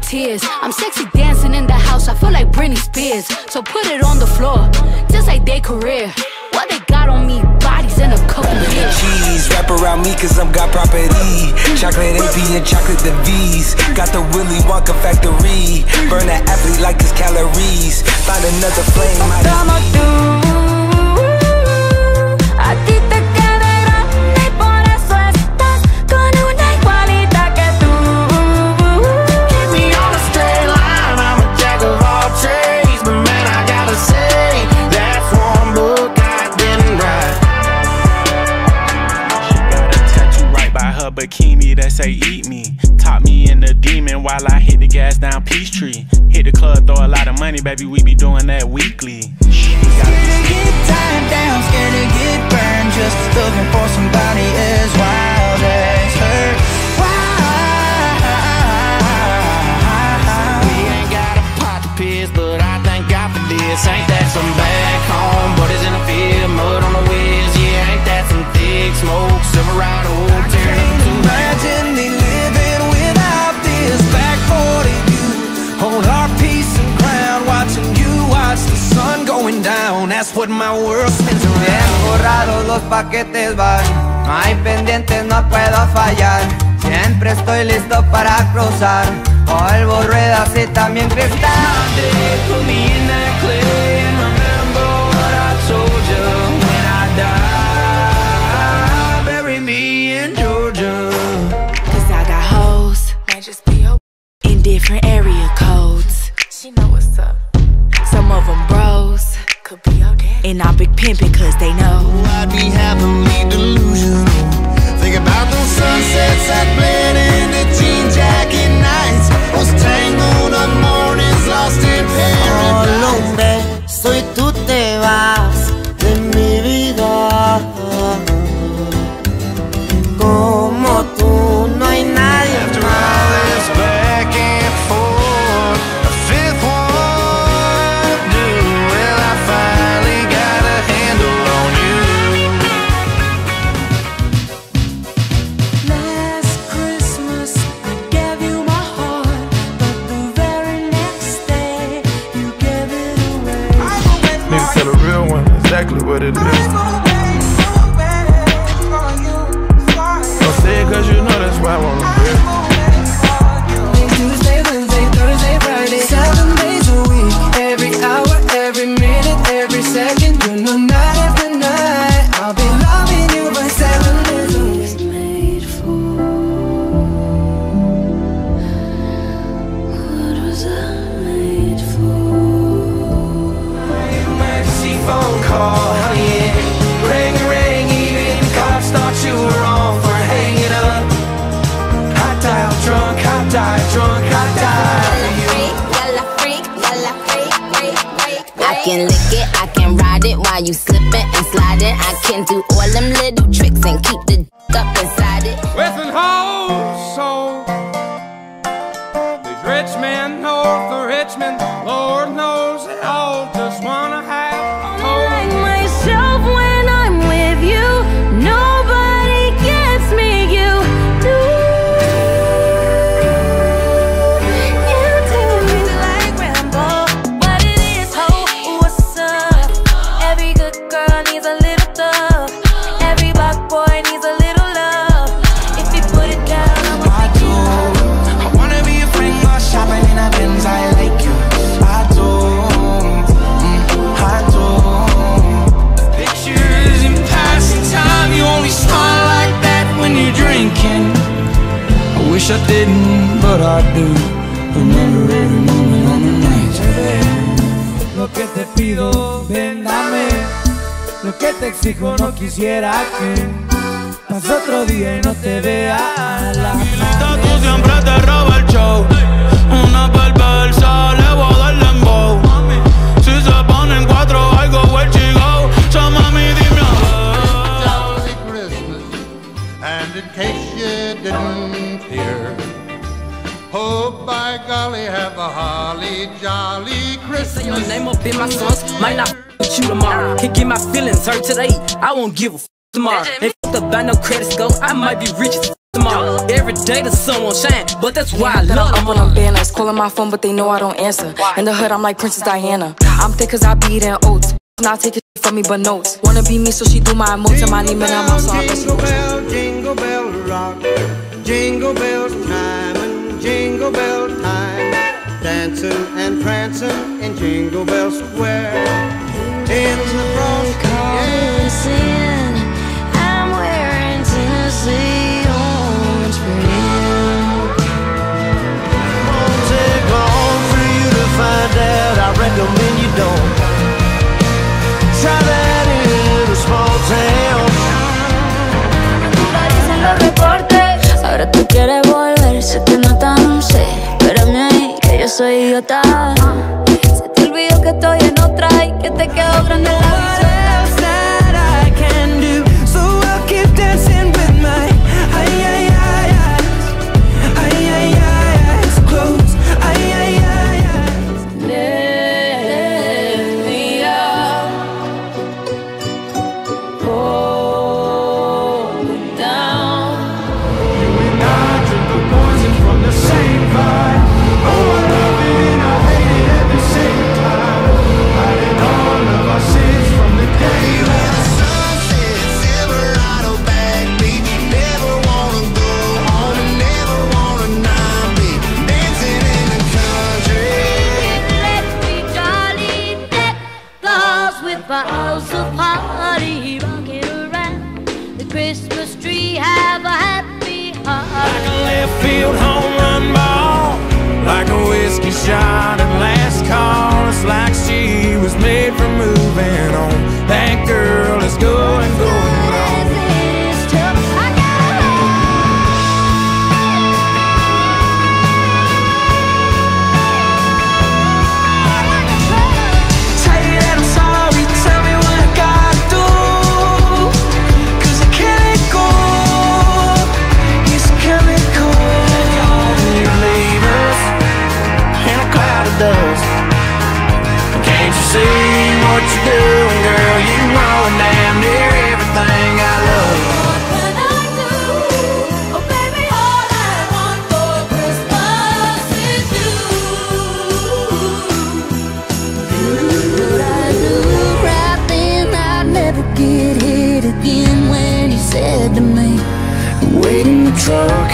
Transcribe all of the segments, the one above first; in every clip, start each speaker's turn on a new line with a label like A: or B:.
A: tears. I'm sexy dancing in the house, I feel like Britney Spears. So put it on the floor, just like their career. What they got on me, bodies in a couple years.
B: Cheese, wrap around me cause I'm got property. Chocolate AP and chocolate the V's. Got the Willy Wonka factory. Burn that athlete like it's calories. Find another flame.
C: Como tú, a ti te queda grande y por eso estás con una igualita que tú.
D: Keep me on a straight line, I'm a jack of all trades. But man, I gotta say, that's one book I didn't write.
E: She got a tattoo right by her bikini that say eat me. Taught me in the demon while I hit the gas down Peachtree. Hit the club, throw a lot of money, baby, we be doing that weekly.
F: Scared to get tied down, scared to get burned. Just looking for somebody as wild as her.
D: We ain't got a pot to piss, but I thank God for this. Ain't that some back home, buddies in the field, mud on the wheels? Yeah, ain't that some thick smoke, Silverado, tearing up the
F: Imagine me living without this back 40 view. Hold our peace and crown, watching you watch the sun going down. That's what my world spins around.
G: Bien borrados los paquetes van, no hay pendientes, no puedo fallar. Siempre estoy listo para cruzar, polvo, ruedas y también cristal.
D: Put me in that clay and remember what I told you when I die. Bury me in Georgia.
C: Cause I got hoes, might just be in different area codes. She know what's up. Some of them bros, could be your dad. And I big pimpin' cause they know
F: I'd be heavily delusional. Think about those sunsets that blend into jean jacket nights. Those tangled up mornings lost in paradise.
H: Solo un beso y tú te vas de mi vida. Como tú no hay nadie
D: After
H: más.
D: all this back and forth, a fifth one to do. Well, I finally got a handle on you.
C: Last Christmas I gave you my heart, but the very next day you gave it away.
E: Need to tell a real one exactly what it is. Don't say it cause you know that's why I wanna be.
F: Tuesday, Wednesday, Thursday, Friday, 7 days a week. Every hour, every minute, every second. You know, night after night, I'll be loving you for 7 days a week.
C: Made for what was I made for?
D: Emergency phone call, honey, yeah. Ring, ring, even the cops thought you were on for hanging up. Hot dial drunk, hot dial drunk, hot dial.
C: I can lick it, I can ride it while you slipping and sliding. I can do all them little tricks and keep the up inside it.
I: With an hoes, so these rich men north of Richmond, Lord knows they all just wanna have a home.
C: Like myself when I'm with you, nobody gets me, you do. You do like Rambo. What it is, ho, what's up? Every good girl needs a little thug. Every black boy needs a little love. If you put it down,
F: I do. I wanna be a friend, go shopping in a Benz. I like you. I do. I do.
D: Pictures in passing time, you only smile like that when you're drinking.
F: I wish I didn't, but I do. Remember every moment on the night.
G: Lo que te pido, ven, dame. Lo que te exijo, no quisiera que pase otro día y no te vea a la
E: Tú siempre te roba el show. Una perversa, le voy a dar lembo. Si se ponen cuatro, I go where she go. So mami, dime a ver.
J: Jolly Christmas, and in case you didn't hear, oh by golly, have a holly jolly Christmas.
K: Say your name up in my songs, might not with you tomorrow. Can't get my feelings hurt today, I won't give a tomorrow. If the bad no credit score, I might be rich as tomorrow. Every day the sun won't shine, but that's why I love
L: I'm on banners, calling my phone, but they know I don't answer. In the hood, I'm like Princess Diana. I'm thick cause I be eating oats. Not taking shit from me, but notes. Wanna be me, so she do my emotes and my name and I'm also
M: Jingle bell, jingle bell rock. Jingle bells time and jingle bell time. Dancing and prancing in Jingle Bell Square. In the frosty
C: sin, I'm wearing Tennessee orange brim.
M: Won't take long for you to find out. I recommend you don't try that in a small town.
C: Lo dicen los reportes. Ahora tú quieres volver, sé que no tan sé. Espérame ahí, que yo soy idiota. Se te olvidó que estoy en otra y que te quedó grande la visión. Boughs of party rocking around the Christmas tree. Have a happy heart.
E: Like a left field home run ball, like a whiskey shot at last call. It's like she was made for moving on. That girl is going, going on. See what you're doing, girl, you know damn near everything I love.
C: What can I do? Oh baby, all I want for Christmas is you. What I do right then, I'd never get hit again. When you said to me,
E: wait in the truck,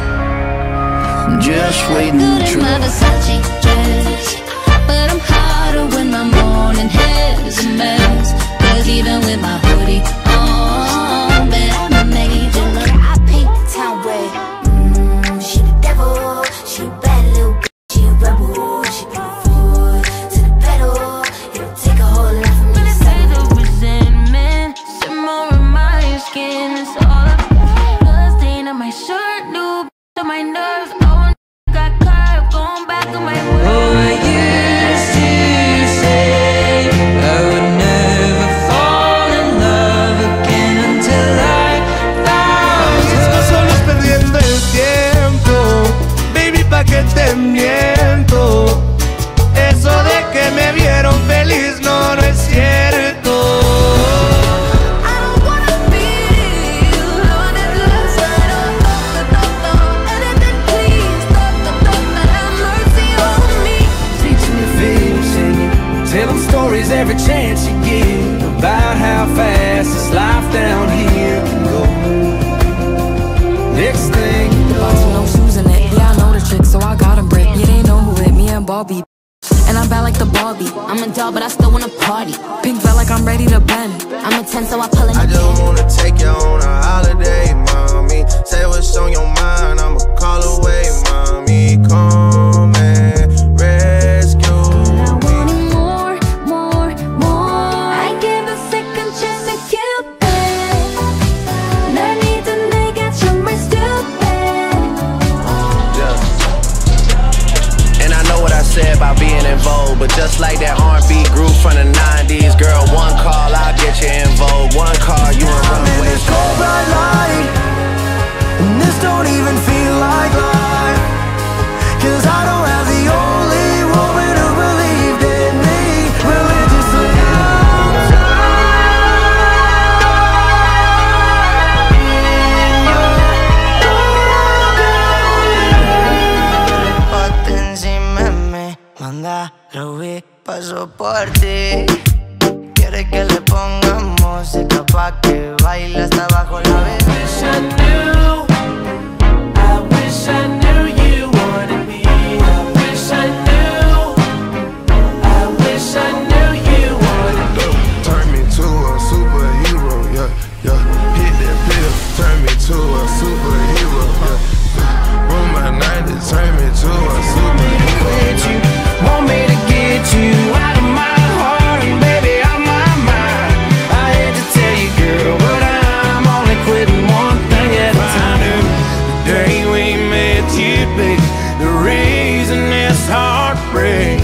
E: just wait in the truck.
C: my Versace dress, but I'm hotter when my morning hair's a mess. Cause even with my hoodie on, bet I made you look. I paint the town red. She the devil, she a bad little bitch, she a rebel. She put her foot to the pedal, it'll take a whole lot for me to settle. The resentment simmer in my skin, it's all I feel. Blood stain on my shirt, new to my nerves. Oh, got curved, going back on my word.
G: Oh, I used to say I would never fall in love again until I found her.
M: No solo es perdiendo el tiempo, baby, pa' que te miento. Eso de que me vieron feliz no, no es cierto.
B: Tell them stories every chance you get about how fast this life down here can go. Next thing you know,
L: no shoes in it. Yeah, I know the trick, so I got a brick. Yeah, they know who hit me and Barbie. And I'm bad like the Barbie.
A: I'm a doll, but I still wanna party.
L: Pink felt like I'm ready to bend.
A: I'm a 10, so I pull in
F: I just wanna take you on a holiday, mommy. Say what's on your mind, I'ma call away, mommy. Come and rescue me.
N: Said about being in vogue, but just like that R&B group from the 90s, girl, one call, I'll get you in vogue. One call, you in runways.
M: Cold bright light, and this don't even feel like life. Cause I don't have the only woman who believed in me religiously. In your
G: pa' que baile hasta abajo la vez.
D: I wish I knew you wanted me. I wish I knew you wanted me.
O: Turn me to a superhero, yeah, yeah. Hit that pill, turn me to a superhero, yeah. Roll my 90s, turn me to a superhero.
D: You want me to get you out of my heart and baby out my mind. I hate to tell you, girl, but I'm only quitting one thing at a time. The day we met you, baby, the reason this heartbreak.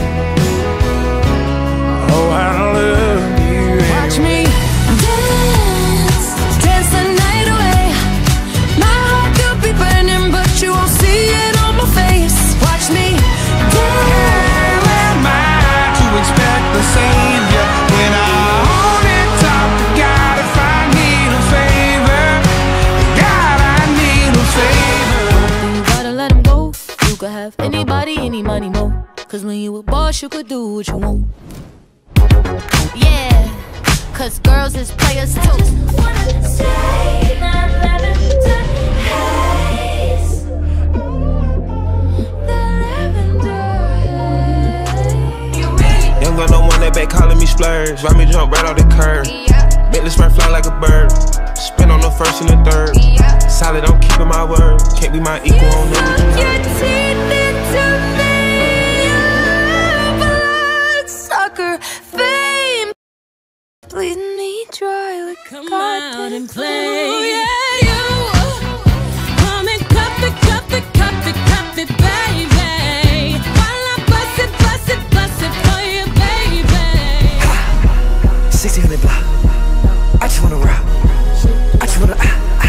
D: Oh, I love you.
C: Watch me dance, dance the night away. My heart could be burning, but you won't see it on my face. Watch me dance.
D: How am I to expect the savior when I only talk to God if I need a favor? God, I need a favor.
A: You gotta let him go. You could have anybody, any money, mo. Cause when you a boss, you could do what you want. Yeah, cause girls is players too.
C: Wanna stay, not lavender haze. The lavender haze. You really
P: Young girl, no one that back calling me splurge. Ride me jump right off the curb. Bentley spray fly like a bird. Spin on the first and the third. Solid, I'm keeping my word. Can't be my equal, I'll never do
C: your
P: that.
C: teeth into me. Blood sucker fame. Bleeding me dry like
A: Come out and play.
C: Ooh,
A: Yeah, you come and cup it, baby. While I bust it for you, baby.
B: 1600 block. I just wanna rock. I just wanna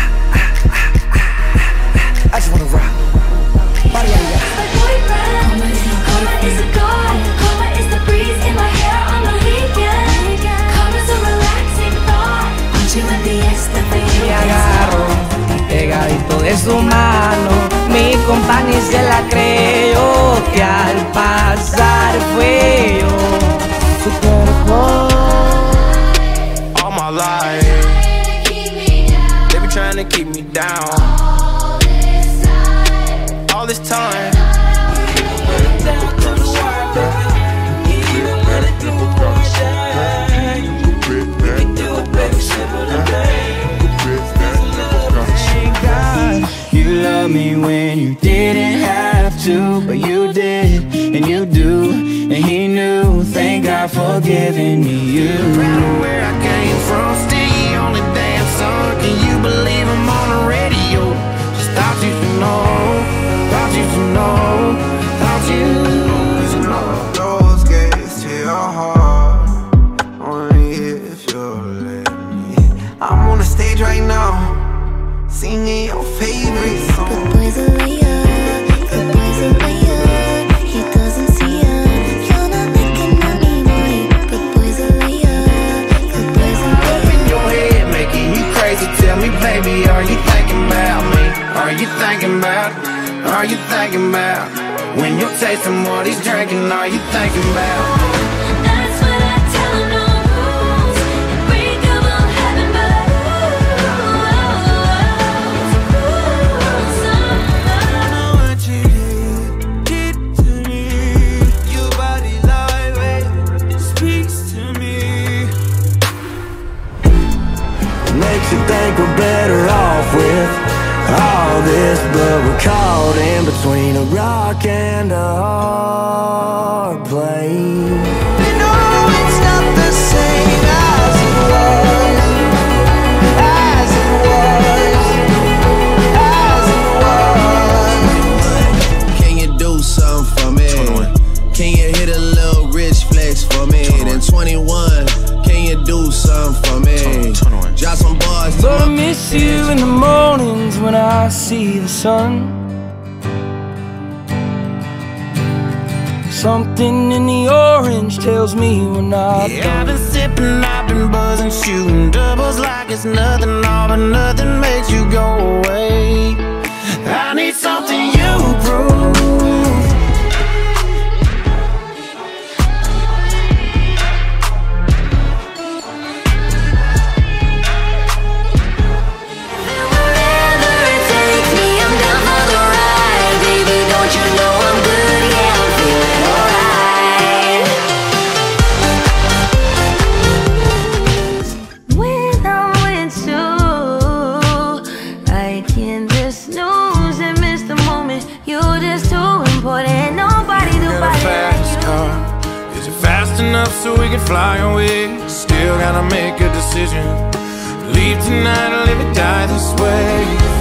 B: I just wanna rock. Body, body, body.
C: my boyfriend. Karma is a god. Karma is the breeze in my hair on the weekend. Karma's a relaxing thought. Aren't you envious the way
G: Me agarro pegadito de su mano, mi compañía y se la creyó que al pasar fue yo. Su cuerpo
P: All my life, they be trying to keep me down. All this time.
D: You love me when you didn't have to, but you did, and you do, and he knew. Thank God for giving me you. Around where I came from, still on the damn song. Can you believe I'm on the radio? Just thought you should know, thought you should know, thought you should know.
O: Those gates to your heart, only if you'll let me. I'm on the stage right now, singing your favorite song.
C: Good boys a liar, good boys a liar. He doesn't see ya. You're not making money, boy. Good boys a liar, good boys a
D: Up in your head, making you crazy. Tell me, baby, are you thinking about me? Are you thinking about? Are you thinking about? When you're tasting what he's drinking, are you thinking about?
C: That's what I tell him, no rules. Unbreakable heaven, but
D: I know what you did to me. Your body lightweight speaks to me.
B: Makes you think we're better off with all this, but we're caught in between a rock and a hard place.
D: You know it's not the same as it was, as it was, as it was.
N: Can you do something for me? 21. Can you hit a little rich flex for me? 21. Then 21. Can you do something for me? 21. Drop some bars.
D: But I miss you in the mornings when I see the sun. Something in the orange tells me we're not done. I've been sipping, I've been buzzing, shooting doubles like it's nothing. All but nothing makes you go away. I need something you prove.
I: so we can fly away. Still gotta make a decision. Leave tonight or live or die this way.